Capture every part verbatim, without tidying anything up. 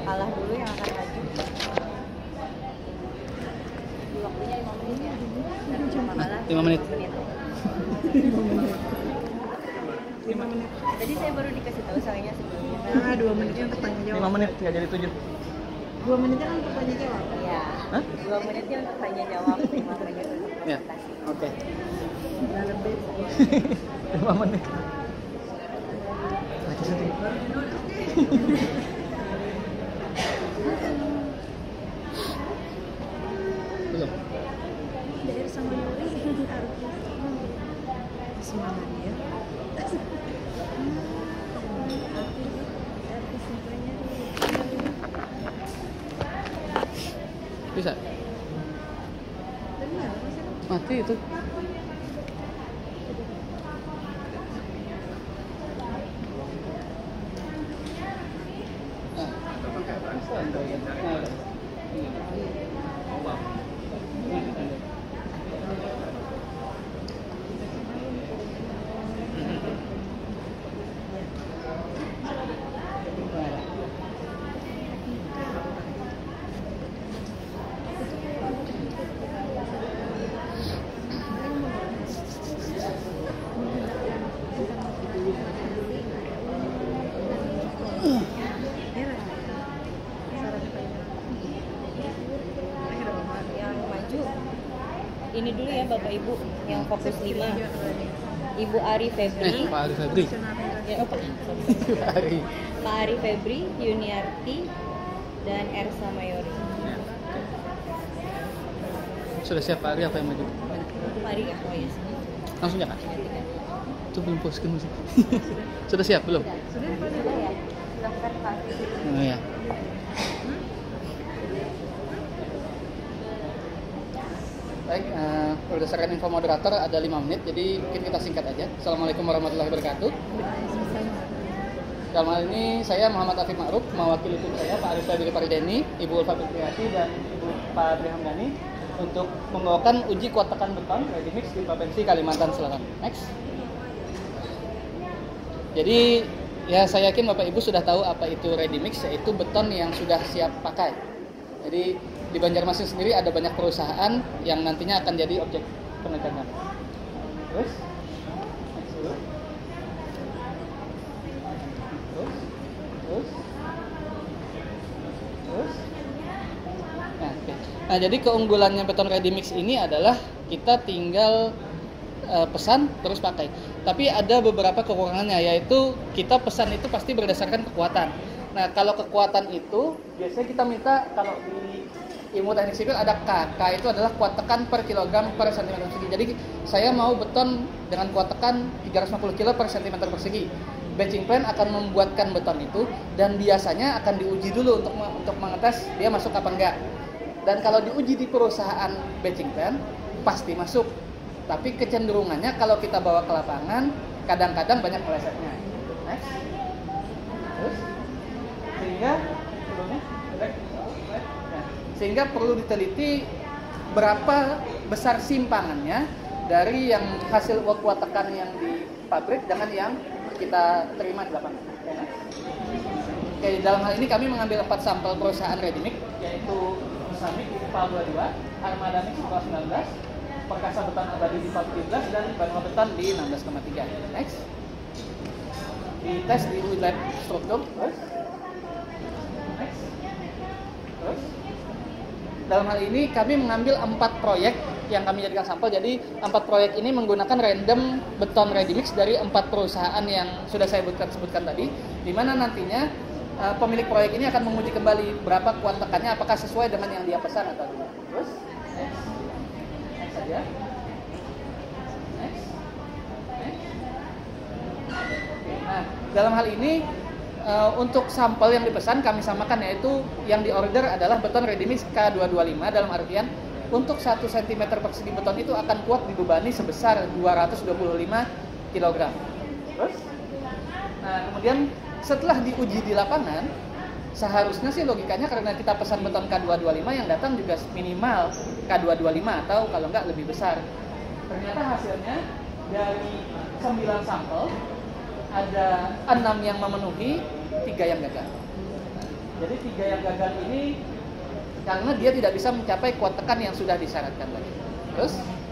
kalah dulu yang akan maju. Di waktunya lima menit ya. Dan cuma kalah lima menit. lima menit. Tadi saya baru dikasih tahu soalnya sebelumnya. Nah, dua menitnya untuk tanya jawab. lima menit nggak jadi tujuh. Dua menitnya kan untuk tanya jawab. Iya. Hah? Dua menitnya untuk tanya jawab, lima menit untuk Ya. presentasi. Oke. Udah lebih. lima menit. Baca sedih. Belum. Dari sama Yuri semangat dia. Bisa. Mati itu. Yang maju ini dulu ya Bapak Ibu yang fokus lima. Ibu Ari Febri, Eh, Pak Ari Febri. ya, oh, Pak Pak Ari. Pak Ari Febri, Yuniarti, dan Ersa Mayori. Sudah siap Pak Ari apa yang maju? Pak Ari ya, oh iya. Langsung ya Kak? Gantikan. Itu belum posting musik. Sudah siap belum? Sudah ya. Silahkan Pak Ari. Oh ya. Baik, uh, berdasarkan info moderator ada lima menit, jadi mungkin kita singkat aja. Assalamualaikum warahmatullahi wabarakatuh. Dalam hal ini saya Muhammad Afif Ma'ruf, mewakili tim saya Pak Arif Febri Parideni, Ibu Ulfa Fitriati dan Ibu Pak Adri Hamdani untuk membawakan uji kuat tekan beton ready mix di Provinsi Kalimantan Selatan. Next. Jadi ya saya yakin Bapak Ibu sudah tahu apa itu ready mix, yaitu beton yang sudah siap pakai. Jadi di Banjarmasin sendiri ada banyak perusahaan yang nantinya akan jadi objek penegakan. Terus, next dulu. Terus, terus, terus. Nah, oke. Nah, jadi keunggulannya beton ready mix ini adalah kita tinggal uh, pesan terus pakai. Tapi ada beberapa kekurangannya, yaitu kita pesan itu pasti berdasarkan kekuatan. Nah, kalau kekuatan itu biasanya kita minta, kalau di ilmu teknik sipil ada K. K itu adalah kuat tekan per kilogram per sentimeter persegi. Jadi saya mau beton dengan kuat tekan tiga ratus lima puluh kilo per sentimeter persegi. Batching plan akan membuatkan beton itu dan biasanya akan diuji dulu untuk untuk mengetes dia masuk apa enggak. Dan kalau diuji di perusahaan batching plan pasti masuk. Tapi kecenderungannya kalau kita bawa ke lapangan kadang-kadang banyak melesetnya. Next. Terus sehingga sebelumnya sehingga perlu diteliti berapa besar simpangannya dari yang hasil kuat tekan yang di pabrik dengan yang kita terima di lapangan. Oke, dalam hal ini kami mengambil empat sampel perusahaan ready mix, yaitu Samik di Pal dua puluh dua, Armada Mix di Pal sembilan belas, Perkasa Beton Abadi di Pal tujuh belas, dan Banua Beton di enam belas koma tiga. Next. Dites di U I Lab Struktur. Terus. Next. Terus. Dalam hal ini kami mengambil empat proyek yang kami jadikan sampel. Jadi empat proyek ini menggunakan random beton ready mix dari empat perusahaan yang sudah saya sebutkan, sebutkan tadi, di mana nantinya uh, pemilik proyek ini akan menguji kembali berapa kuat tekannya, apakah sesuai dengan yang dia pesan atau tidak. Terus, next, next saja. Next, next. Nah, dalam hal ini Uh, untuk sampel yang dipesan kami samakan, yaitu yang diorder adalah beton ready mix K dua dua lima, dalam artian untuk satu sentimeter persegi beton itu akan kuat dibebani sebesar dua ratus dua puluh lima kilogram. Terus, nah kemudian setelah diuji di lapangan, seharusnya sih logikanya karena kita pesan beton K dua dua lima, yang datang juga minimal K dua dua lima atau kalau enggak lebih besar. Ternyata hasilnya dari sembilan sampel ada enam yang memenuhi, tiga yang gagal. Jadi tiga yang gagal ini karena dia tidak bisa mencapai kuat tekan yang sudah disyaratkan tadi. Terus,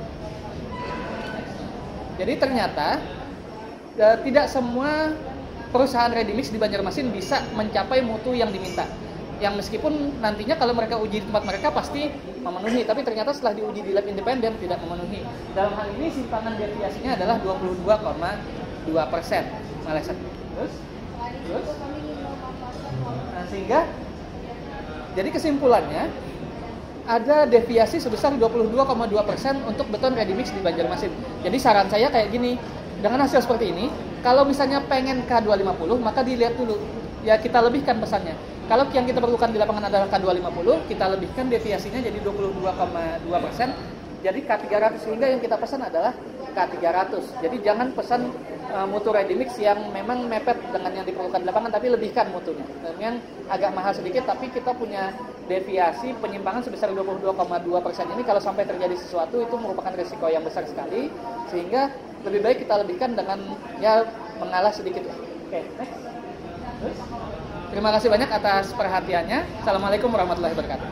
jadi ternyata e, tidak semua perusahaan ready mix di Banjarmasin bisa mencapai mutu yang diminta. Yang meskipun nantinya kalau mereka uji di tempat mereka pasti memenuhi, tapi ternyata setelah diuji di lab independen tidak memenuhi. Dalam hal ini simpangan deviasinya adalah dua puluh dua koma dua persen. Maleset. Terus, terus, nah, sehingga jadi kesimpulannya ada deviasi sebesar dua puluh dua koma dua persen untuk beton ready mix di Banjarmasin. Jadi saran saya kayak gini, dengan hasil seperti ini, kalau misalnya pengen K dua lima puluh, maka dilihat dulu. Ya kita lebihkan pesannya. Kalau yang kita perlukan di lapangan adalah K dua lima puluh, kita lebihkan deviasinya jadi dua puluh dua koma dua persen. Jadi K tiga ratus, sehingga yang kita pesan adalah K tiga ratus. Jadi jangan pesan uh, mutu ready mix yang memang mepet dengan yang diperlukan di lapangan, tapi lebihkan mutunya. Yang agak mahal sedikit, tapi kita punya deviasi penyimpangan sebesar dua puluh dua koma dua persen ini kalau sampai terjadi sesuatu itu merupakan risiko yang besar sekali, sehingga lebih baik kita lebihkan dengan ya mengalah sedikit lah. Oke, next. Terus, terima kasih banyak atas perhatiannya. Assalamualaikum warahmatullahi wabarakatuh.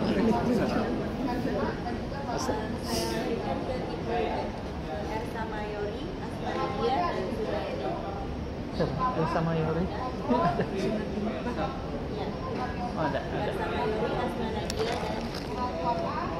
Ersa Mayori, Asmanadia, dan Sudaini. Elsa Mayori. Ya. Oh, ada, ada. Ersa Mayori, Asmanadia, dan